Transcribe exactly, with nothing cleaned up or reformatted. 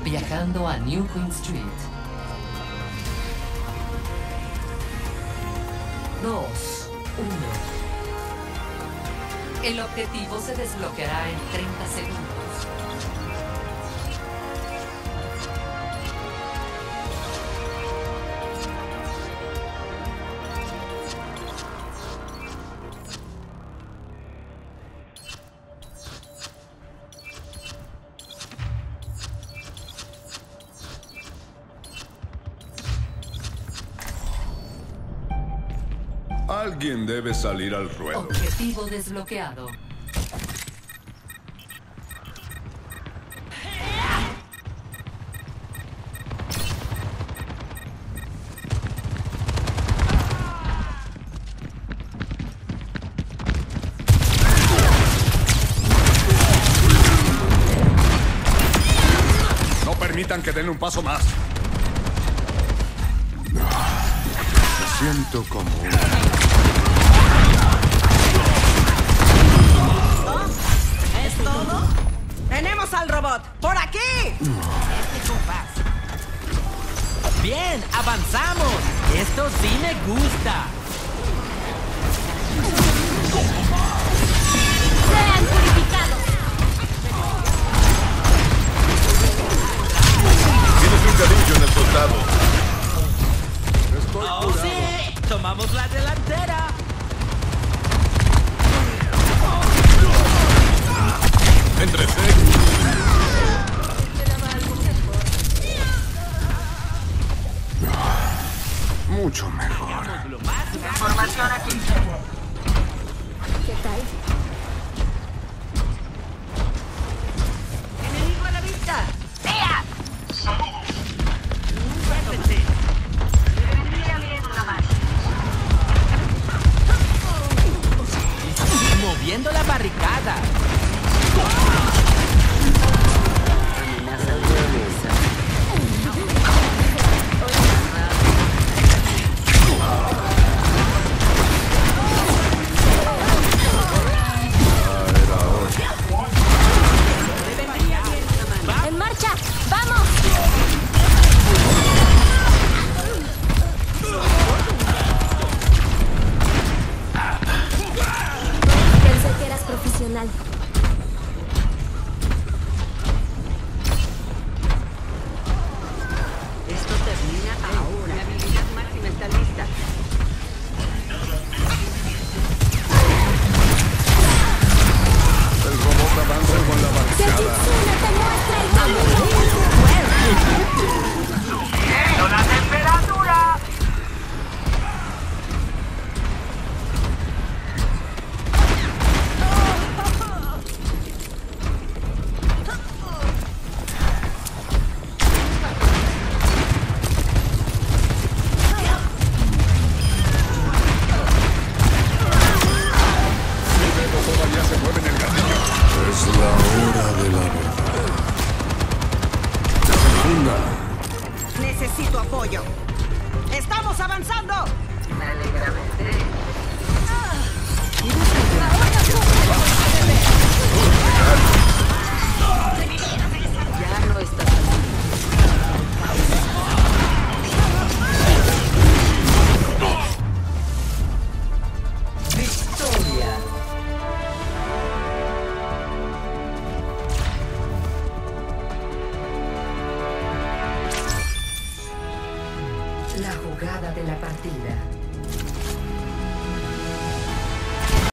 Viajando a New Queen Street. Dos, uno. El objetivo se desbloqueará en treinta segundos. Alguien debe salir al ruedo. Objetivo desbloqueado. No permitan que den un paso más. Me siento como un... ¿Es todo? ¡Tenemos al robot! ¡Por aquí! Este compás. Bien, avanzamos. Esto sí me gusta. ¡Sean purificados! Tienes un cadillo en el soldado. Estoy ¡Oh, curado. sí! ¡Tomamos la delantera! Entre seis. Mucho mejor. Lo más Información aquí. ¿Qué tal? ¡Enemigo a la vista! fuerte. Moviendo la barricada. ¡En marcha! ¡Vamos! Pensé que eras profesional. Esto termina ahora. La habilidad máxima está lista. El robot avanza con la barricada. Kitsune te muestra el camino. ¡Pero la temperatura! Todavía se mueve en el gatillo. Es la hora de la verdad. Segunda. Necesito apoyo. ¡Estamos avanzando! Me alegra verte. Ya no estás Victoria. La jugada de la partida.